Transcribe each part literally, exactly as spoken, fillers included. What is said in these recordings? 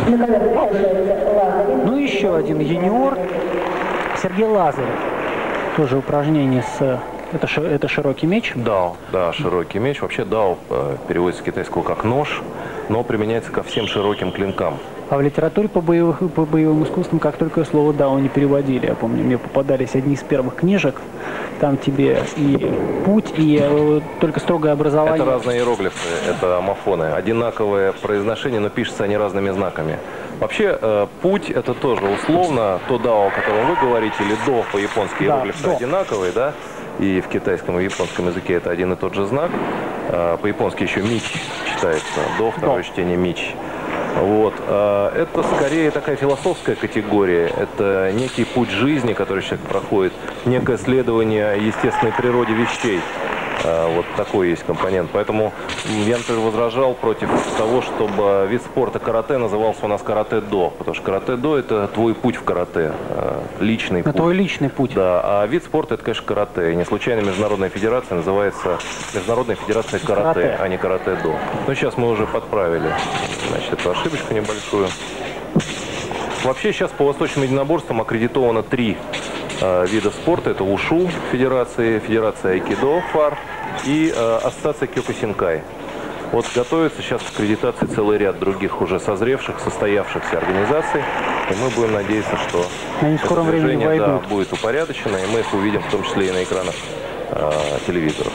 Ну еще один юниор Сергей Лазарев. Тоже упражнение с... Это, ши... это широкий меч? Дао, да, широкий меч. Вообще дао переводится с китайского как нож, но применяется ко всем широким клинкам. А в литературе по, боевых, по боевым искусствам как только слово дао не переводили. Я помню, мне попадались одни из первых книжек. Там тебе и путь, и э, только строгое образование. Это разные иероглифы, это амофоны. Одинаковое произношение, но пишутся они разными знаками. Вообще, э, путь это тоже условно. То дао, о котором вы говорите, или до по-японски иероглифы да, одинаковые, да? И в китайском и японском языке это один и тот же знак. Э, по-японски еще мич читается. До, второе да. чтение мич. Вот. Это скорее такая философская категория. Это некий путь жизни, который человек проходит. Некое следование естественной природе вещей. Вот такой есть компонент. Поэтому я, например, возражал против того, чтобы вид спорта карате назывался у нас карате-до. Потому что карате-до – это твой путь в карате. Личный это путь. Твой личный путь. Да. А вид спорта – это, конечно, карате. И не случайно международная федерация называется Международная федерация карате, карате. а не карате-до. Но сейчас мы уже подправили, значит, эту ошибочку небольшую. Вообще сейчас по восточным единоборствам аккредитовано три э, вида спорта. Это ушу федерации, федерация айкидо, фар и э, ассоциация кёкусинкай. Вот готовится сейчас к аккредитации целый ряд других уже созревших, состоявшихся организаций. И мы будем надеяться, что Они в скором это движение времени да, будет упорядочено, и мы их увидим в том числе и на экранах э, телевизоров.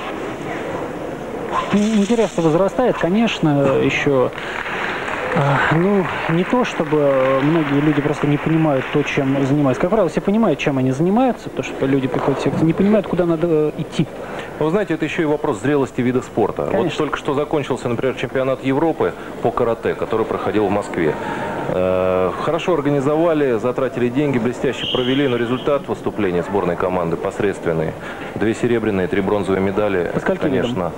Интересно возрастает, конечно, еще... Ну, не то, чтобы многие люди просто не понимают то, чем занимаются. Как правило, все понимают, чем они занимаются, потому что люди приходят в секцию, не понимают, куда надо идти. Вы знаете, это еще и вопрос зрелости вида спорта. Конечно. Вот только что закончился, например, чемпионат Европы по карате, который проходил в Москве. Хорошо организовали, затратили деньги, блестяще провели, но результат выступления сборной команды посредственный. Две серебряные, три бронзовые медали. По скольки конечно.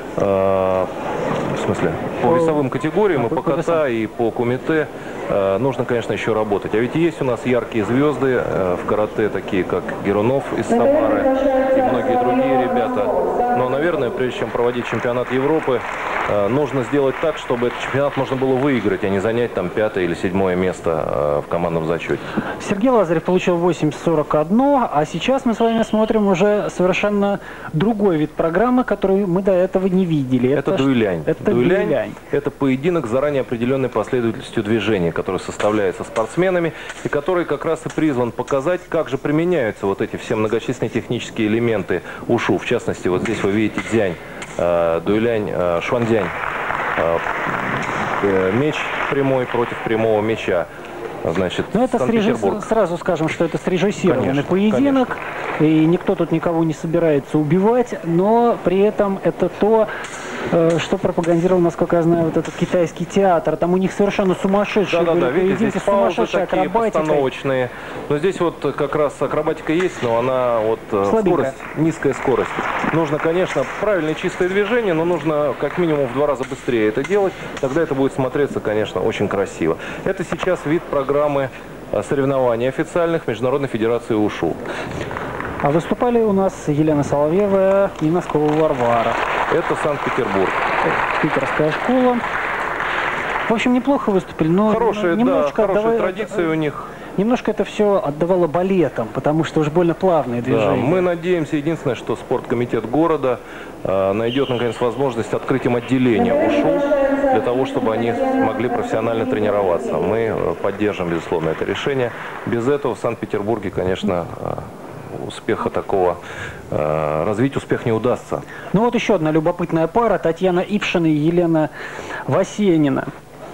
В смысле? По, по весовым категориям, а, и по, по ката, по и по кумите э, нужно, конечно, еще работать. А ведь есть у нас яркие звезды э, в карате, такие как Герунов из Самары и многие другие ребята. Но, наверное, прежде чем проводить чемпионат Европы, э, нужно сделать так, чтобы этот чемпионат можно было выиграть, а не занять там пятое или седьмое место э, в командном зачете. Сергей Лазарев получил восемь сорок один, а сейчас мы с вами смотрим уже совершенно другой вид программы, который мы до этого не видели. Это, это дуэлянь. Это дуэлянь. дуэлянь. Это поединок с заранее определенной последовательностью движения, который составляется спортсменами и который как раз и призван показать, как же применяются вот эти все многочисленные технические элементы ушу. В частности, вот здесь вы видите дзянь, э, дуэлянь, э, шуандзянь. Э, э, меч прямой против прямого меча. Значит, ну, это срежи... сразу скажем, что это срежиссированный конечно, поединок, конечно. И никто тут никого не собирается убивать, но при этом это то, что пропагандировал, насколько я знаю, вот этот китайский театр. Там у них совершенно сумасшедшие да, да, да. Видите, здесь сумасшедшая такие акробатика. Постановочные. Но здесь вот как раз акробатика есть, но она вот скорость, низкая скорость. Нужно, конечно, правильное чистое движение, но нужно как минимум в два раза быстрее это делать. Тогда это будет смотреться, конечно, очень красиво. Это сейчас вид программы соревнований официальных Международной Федерации ушу. А выступали у нас Елена Соловьева и Носкова Варвара. Это Санкт-Петербург. Питерская школа. В общем, неплохо выступили, но хорошие, немножко да, хорошие отдавали, традиции у них. Немножко это все отдавало балетам, потому что уж больно плавные движения. Да, мы надеемся, единственное, что спорткомитет города э, найдет, наконец, возможность открыть им отделение ушу, для того, чтобы они могли профессионально тренироваться. Мы поддержим, безусловно, это решение. Без этого в Санкт-Петербурге, конечно, успеха такого, э, развить успех не удастся. Ну вот еще одна любопытная пара. Татьяна Ипшина и Елена Васенина.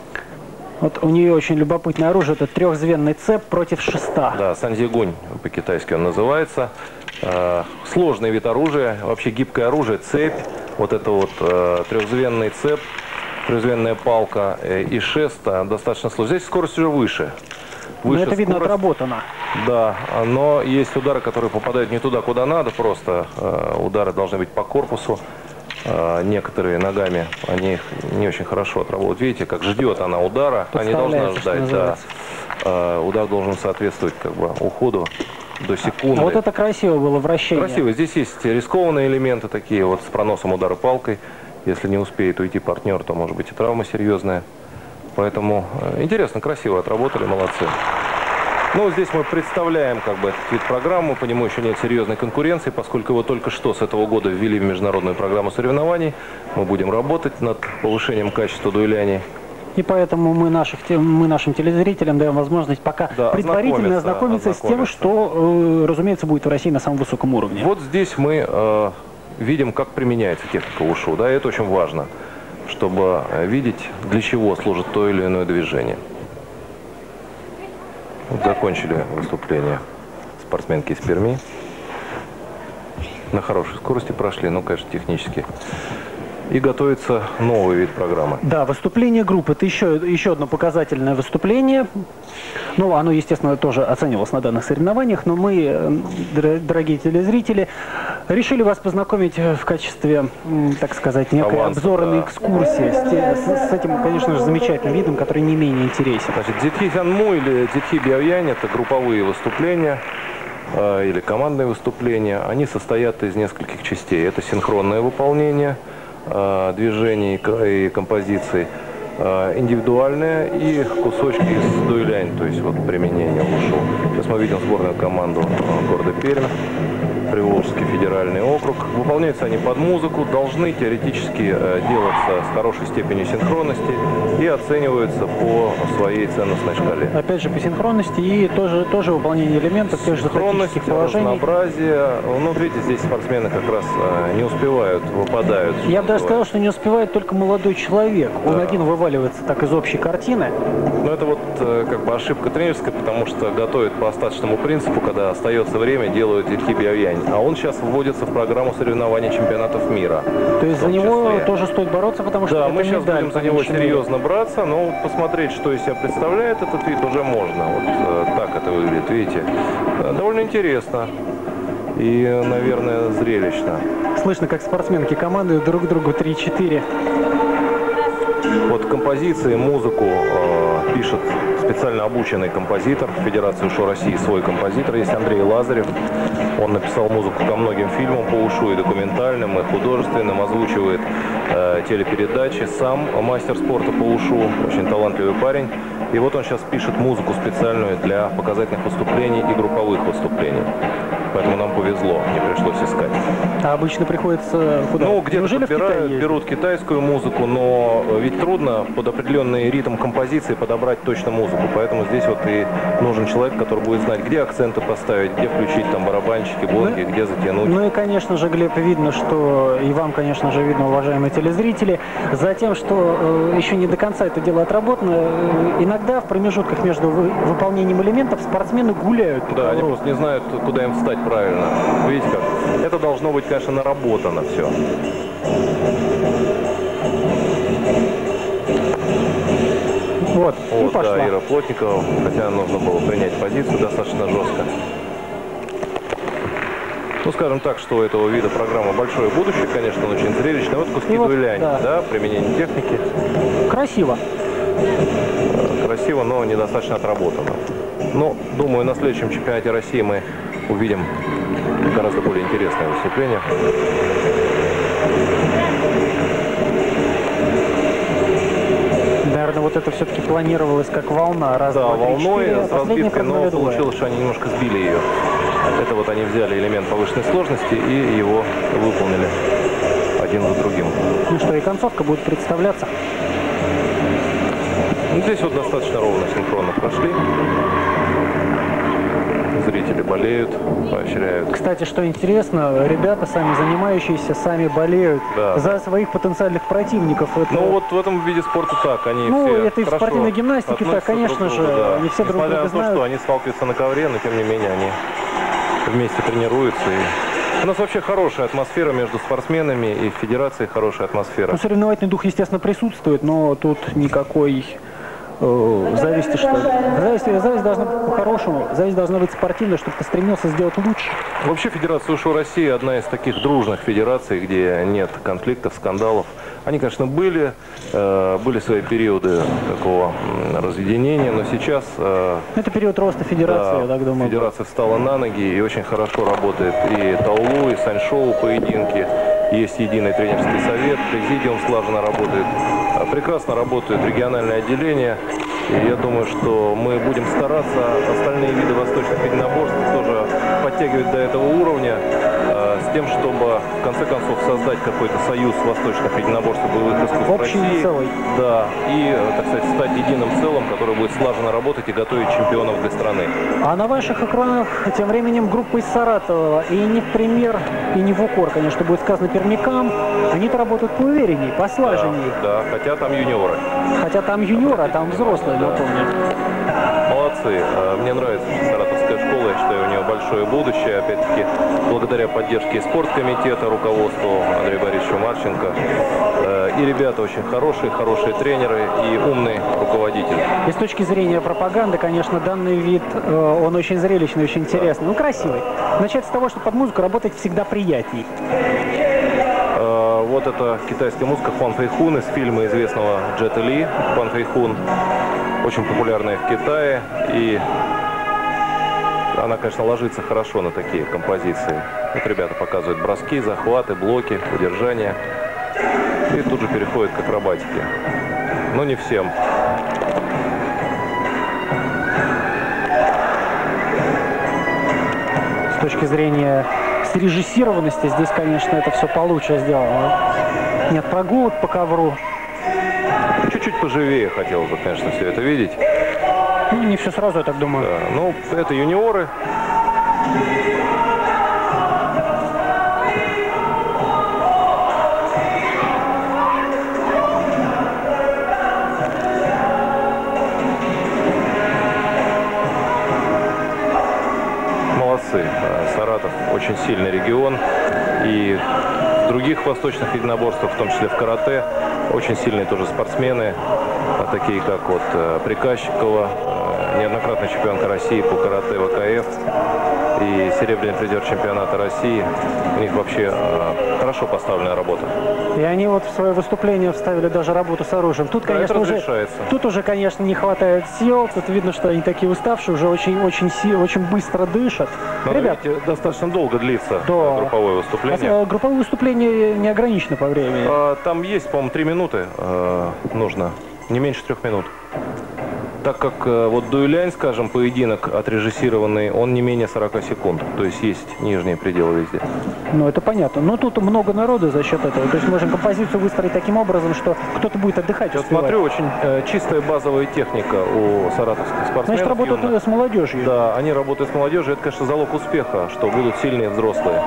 Вот у нее очень любопытное оружие. Это трехзвенный цеп против шеста. Да, санзигунь по-китайски он называется. Э, сложный вид оружия, вообще гибкое оружие, цепь. Вот это вот э, трехзвенный цеп, трехзвенная палка э, и шест достаточно сложно. Здесь скорость уже выше. Но это видно отработано. Да, но есть удары, которые попадают не туда, куда надо, просто э, удары должны быть по корпусу. Э, некоторые ногами, они их не очень хорошо отработают. Видите, как ждет она удара, а не должна ждать. Да. Э, удар должен соответствовать как бы уходу до секунды. А вот это красиво было вращение. Красиво. Здесь есть рискованные элементы такие, вот с проносом удара палкой. Если не успеет уйти партнер, то может быть и травма серьезная. Поэтому интересно, красиво отработали, молодцы. Ну, здесь мы представляем как бы этот вид программы, по нему еще нет серьезной конкуренции, поскольку его только что с этого года ввели в международную программу соревнований. Мы будем работать над повышением качества дуэляний. И поэтому мы, наших, мы нашим телезрителям даем возможность пока да, предварительно ознакомиться, ознакомиться с тем, что, разумеется, будет в России на самом высоком уровне. Вот здесь мы э, видим, как применяется техника ушу. Да, и это очень важно, чтобы видеть, для чего служит то или иное движение. Вот закончили выступление спортсменки из Перми. На хорошей скорости прошли, ну, конечно, технически. И готовится новый вид программы. Да, выступление группы. Это еще, еще одно показательное выступление. Ну, оно, естественно, тоже оценивалось на данных соревнованиях. Но мы, дорогие телезрители, решили вас познакомить в качестве, так сказать, некой Аванс, обзорной да. экскурсии. С, с этим, конечно же, замечательным видом, который не менее интересен. Значит, Дзитхи Хянму или Дзитхи Биавьянь – это групповые выступления э, или командные выступления. Они состоят из нескольких частей. Это синхронное выполнение движений и композиций, индивидуальные и кусочки из дуэлянь, то есть вот применение ушу. Сейчас мы видим сборную команду города Пермь, Приволжский федеральный округ. Выполняются они под музыку, должны теоретически делаться с хорошей степенью синхронности и оцениваются по своей ценностной шкале. Опять же, по синхронности и тоже, тоже выполнение элементов, тех же статических положений. Разнообразие. Ну, видите, здесь спортсмены как раз не успевают, выпадают. Я бы даже сказал, что не успевает только молодой человек. Да. Он один вываливается так из общей картины. Ну, это вот как бы ошибка тренерская, потому что готовят по остаточному принципу, когда остается время, делают Дзитхи Биавьянь. А он сейчас вводится в программу соревнований чемпионатов мира. То есть за него тоже стоит бороться, потому что да, это мы сейчас медаль, будем за него серьезно браться, но посмотреть, что из себя представляет этот вид, уже можно. Вот э, так это выглядит, видите. Э, довольно интересно и, наверное, зрелищно. Слышно, как спортсменки командуют друг другу три-четыре. Вот композиции, музыку э, пишет специально обученный композитор. В Федерации ушу России свой композитор есть, Андрей Лазарев. Он написал музыку ко многим фильмам по ушу, и документальным, и художественным, озвучивает э, телепередачи. Сам мастер спорта по ушу, очень талантливый парень. И вот он сейчас пишет музыку специальную для показательных выступлений и групповых выступлений. Поэтому нам повезло, не пришлось искать. А обычно приходится куда? Ну, где-то подбирают, берут китайскую музыку, но ведь трудно под определенный ритм композиции подобрать точно музыку. Поэтому здесь вот и нужен человек, который будет знать, где акценты поставить, где включить там барабанчики, бонги, ну, где затянуть. Ну и, конечно же, Глеб, видно, что, и вам, конечно же, видно, уважаемые телезрители, за тем, что э, еще не до конца это дело отработано, э, иногда в промежутках между вы, выполнением элементов спортсмены гуляют. Да, они просто не знают, куда им встать правильно. Видите как? Это должно быть, конечно, наработано все. Вот, вот и пошла. Да, Ира Плотникова, хотя нужно было принять позицию достаточно жестко. Ну, скажем так, что у этого вида программы большое будущее, конечно, он очень зрелищный. Вот куски вот, дуэляни, да. да, применение техники. Красиво. Красиво, но недостаточно отработано. Но, думаю, на следующем чемпионате России мы увидим гораздо более интересное выступление. Наверное, вот это все-таки планировалось как волна. Раз, да, два, три, волной четыре, с разбивкой, но получилось, что они немножко сбили ее. Это вот они взяли элемент повышенной сложности и его выполнили один за другим. Ну что, и концовка будет представляться. Ну, здесь вот достаточно ровно синхронно прошли. Зрители болеют, поощряют. Кстати, что интересно, ребята, сами занимающиеся, сами болеют да. за своих потенциальных противников. Это... Ну вот в этом виде спорта так, они ну, все это и в спортивной гимнастике, так, конечно друг же, другу, да. не все друг друга знают. Несмотря на то, что они сталкиваются на ковре, но тем не менее они вместе тренируются. И... У нас вообще хорошая атмосфера между спортсменами, и в федерации хорошая атмосфера. Ну, соревновательный дух, естественно, присутствует, но тут никакой... Зависит, что зависть, зависть должна быть по-хорошему, зависть должна быть спортивной, чтобы ты стремился сделать лучше. Вообще Федерация ушу России одна из таких дружных федераций, где нет конфликтов, скандалов. Они, конечно, были, э, были свои периоды такого разъединения, но сейчас... Э, Это период роста федерации, да, я так думаю. Федерация встала на ноги и очень хорошо работает и таулу, и саньшоу поединки, есть единый тренерский совет, президиум слаженно работает, прекрасно работают региональные отделения. И я думаю, что мы будем стараться остальные виды восточных единоборств тоже подтягивать до этого уровня, э, с тем, чтобы в конце концов создать какой-то союз восточных единоборств и боевых искусств России. Целый. Да, и, так сказать, стать единым целым, который будет слаженно работать и готовить чемпионов для страны. А на ваших экранах тем временем группа из Саратова, и не в пример, и не в укор, конечно, будет сказано пермякам, они-то работают поувереннее, послаженнее. Да, да, хотя там юниоры. Хотя там юниоры, а там взрослые, да. Напомню. Молодцы. Мне нравится саратовская школа, я считаю, у нее большое будущее. Опять-таки, благодаря поддержке спорткомитета, руководству Андрея Борисовича Марченко. И ребята очень хорошие, хорошие тренеры и умные руководители. И с точки зрения пропаганды, конечно, данный вид, он очень зрелищный, очень интересный. Ну, красивый. Начать с того, что под музыку работать всегда приятней. Вот это китайская музыка Хуан Фэйхун из фильма известного Джета Ли. Хуан Фэйхун очень популярная в Китае. И она, конечно, ложится хорошо на такие композиции. Вот ребята показывают броски, захваты, блоки, удержания. И тут же переходят к акробатике. Но не всем. С точки зрения срежиссированности, здесь, конечно, это все получше сделано. Нет прогулок по ковру. Чуть-чуть поживее хотелось бы, конечно, все это видеть. Ну, не все сразу, я так думаю. Да, ну, это юниоры. Молодцы. Саратов очень сильный регион. И в других восточных единоборствах, в том числе в карате, очень сильные тоже спортсмены, такие как вот Приказчикова, неоднократный чемпионка России по карате ВКФ и серебряный призер чемпионата России. У них вообще э, хорошо поставленная работа. И они вот в свое выступление вставили даже работу с оружием. Тут, да, конечно, уже, тут уже, конечно, не хватает сил. Тут видно, что они такие уставшие, уже очень, очень, очень быстро дышат. Но, ребят, видите, достаточно долго длится да. групповое выступление. А, групповое выступление не ограничено по времени. А, там есть, по-моему, три минуты э, нужно. Не меньше трех минут. Так как э, вот дуэлянь, скажем, поединок отрежиссированный, он не менее сорока секунд. То есть есть нижние пределы везде. Ну, это понятно. Но тут много народу за счет этого. То есть можем композицию выстроить таким образом, что кто-то будет отдыхать. Я успевать. Смотрю, очень э, чистая базовая техника у саратовских спортсменов. Значит, работают юно. С молодежью. Да, они работают с молодежью. Это, конечно, залог успеха, что будут сильные взрослые.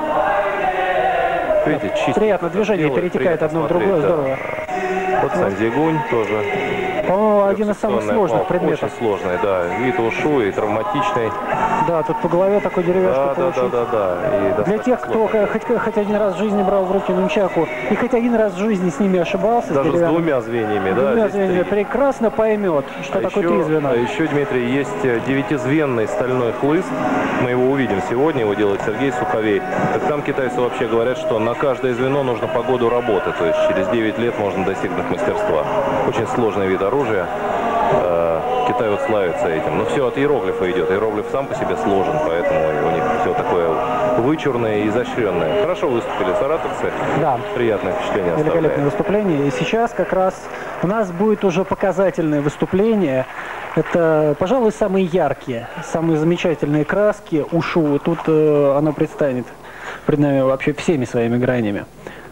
Видите, чисто. Приятно, движение делают, перетекает одно в другое. Да. Здорово. Вот Сандзигунь тоже. По-моему, один из самых сложных о, предметов. Очень сложный, да. Вид ушу и травматичный. Да, тут по голове такой деревяшкой да, получить. Да, да, да, да. И для тех, кто хоть, хоть один раз в жизни брал в руки нунчаку и хоть один раз в жизни с ними ошибался. Даже с, с двумя звеньями, да? Двумя звеньями прекрасно поймет, что а такое еще, три звена. А еще, Дмитрий, есть девятизвенный стальной хлыст. Мы его увидим сегодня, его делает Сергей Суховей. Так там китайцы вообще говорят, что на каждое звено нужно по году работы. То есть через девять лет можно достигнуть мастерства. Очень сложный вид оружия. Китай вот славится этим. Но все от иероглифа идет. Иероглиф сам по себе сложен, поэтому у них все такое вычурное и изощренное. Хорошо выступили саратовцы. Да. Приятное впечатление оставляет. Великолепное выступление. И сейчас как раз у нас будет уже показательное выступление. Это, пожалуй, самые яркие, самые замечательные краски ушу. Тут э, оно предстанет пред нами вообще всеми своими гранями.